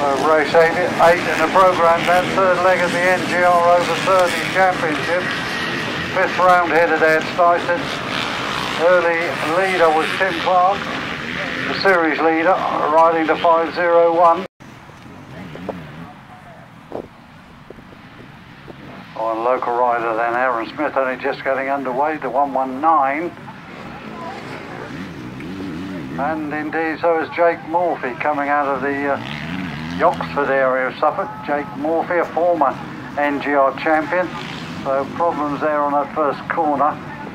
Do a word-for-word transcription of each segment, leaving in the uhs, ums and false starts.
Uh, race eight, eight in the programme, then third leg of the N G R over thirty championship. Fifth round headed Ed Dyson. Early leader was Tim Clark, the series leader, riding to five oh one. On local rider then Aaron Smith, only just getting underway, the one one nine. And indeed so is Jake Morphy coming out of the uh, Oxford area of Suffolk. Jake Morphy, a former N G R champion, so problems there on that first corner.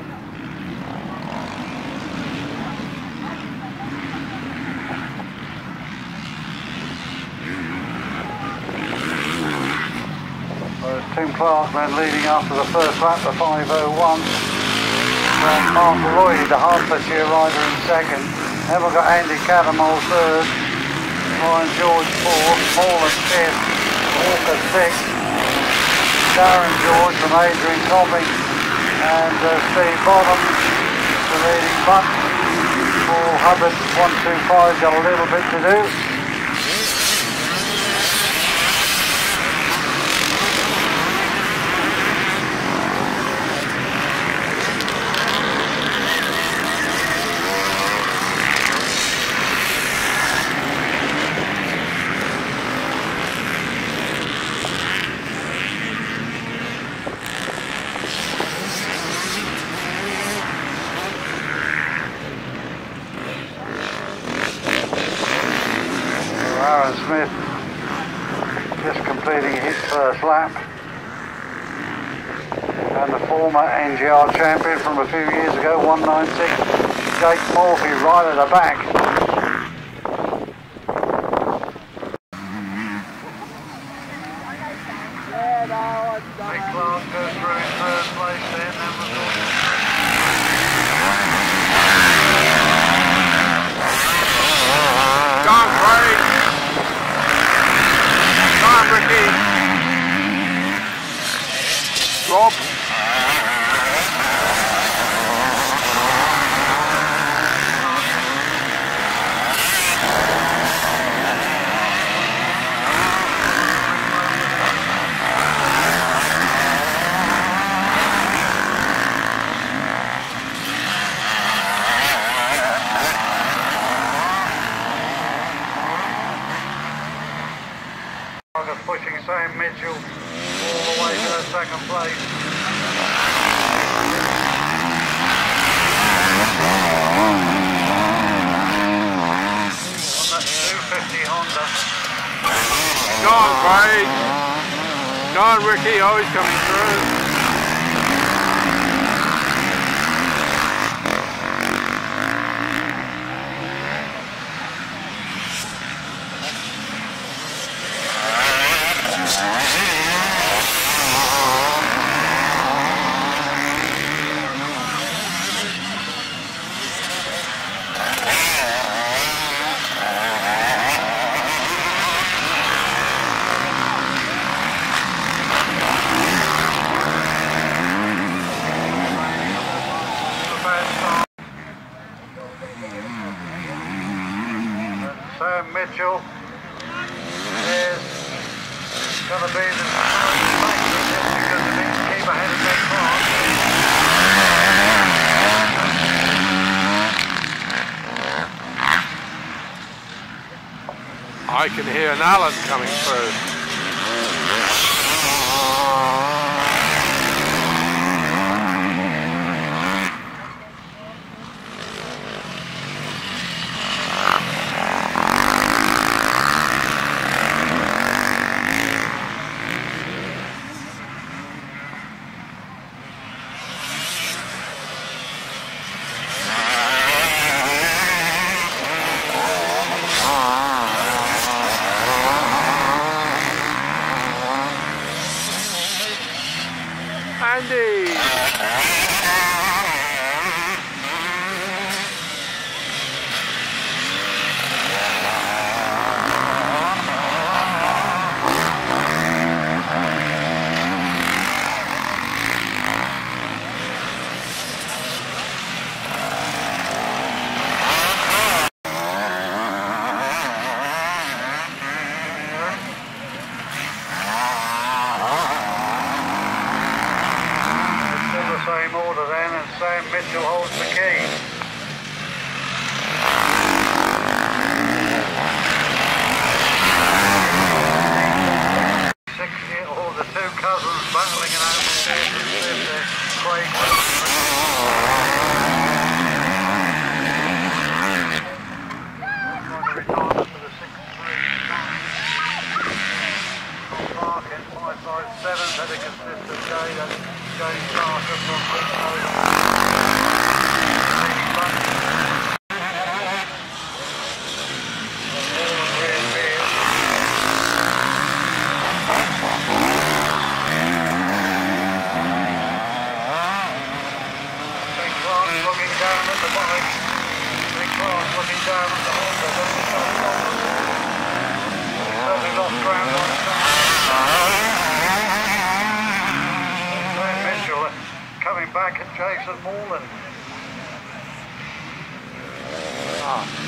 So Tim Clark then leading after the first lap, the five oh one. Then Mark Lloyd, the Hertfordshire rider, in second. Then we've got Andy Cattermole third, Ryan George fourth, Morland fifth, Walker sixth, Darren George from Adrian Copping, and uh, Steve Bottom, the leading bunch. Paul Hubbard one two five got a little bit to do. Aaron Smith just completing his first lap, and the former N G R champion from a few years ago, one nine six, Jake Morphy, right at the back. Big Clark goes through in third place there, then we've got John Craig. Ricky. Rob. Pushing Sam Mitchell all the way to the second place. On that two fifty Honda. Go on, Craig. Go on, Ricky. Always coming through. Sam Mitchell is going to be the because he needs to keep ahead of Nick Clark. I can hear an Allen coming through. Andy! Sam Mitchell holds the key. sixty, all the two cousins battling it out for fourth and fifth. Craig. Retirement for the six three nine. Mark in five five seven had a consistent day. That's James Parker from looking down at the bike. Big Clark looking down at the Honda. Certainly lost ground on Sam Mitchell coming back at Jason Moreland. Ah.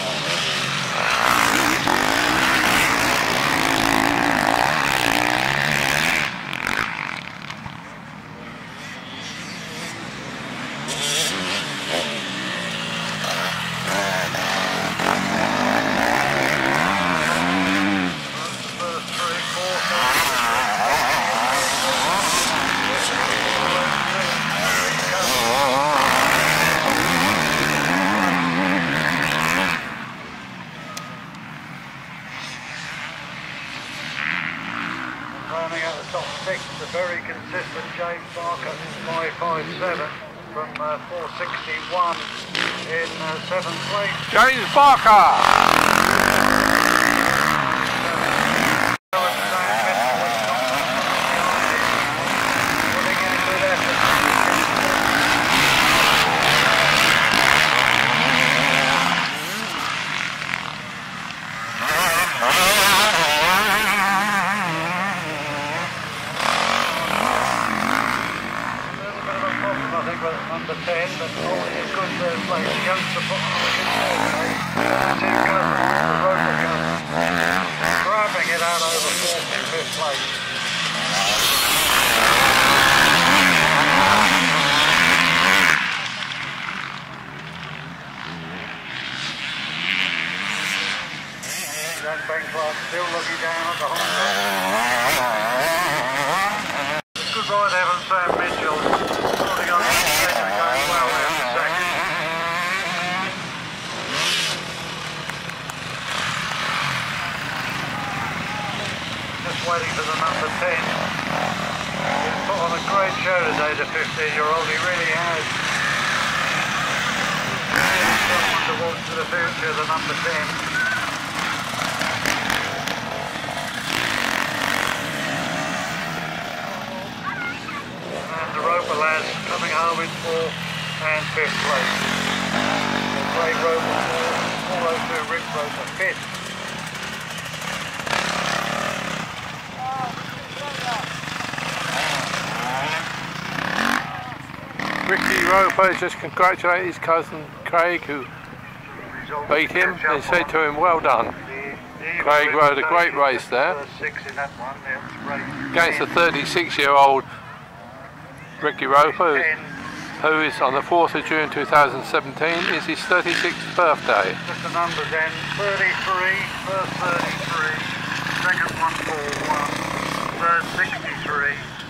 Rounding out the top six, a very consistent James Parker, five five seven from uh, four sixty-one in uh, seventh place. James Parker! Number ten, but holding a good third place. The youngster put on a good third place. Two cousins, the Roper cousins, grabbing it out over fourth and fifth place. Then Ben Clark still looking down at the Honda. Good ride, Evan Sam Mitchell. Holding on to the second, going well there in the second. Just waiting for the number ten. He's put on a great show today, the fifteen year old, he really has. Someone to watch for the future, the number ten. Roper lads coming home in fourth and fifth place. Craig Roper fourth, four oh two Rick Roper fifth. Ricky Roper has just congratulated his cousin Craig, who beat him, and said to him, well done. Craig rode a great race there against a thirty-six year old Ricky Roper, who is on the fourth of June two thousand seventeen, is his thirty-sixth birthday. Just the numbers then, thirty-three, first thirty-three, second one four one, third sixty-three,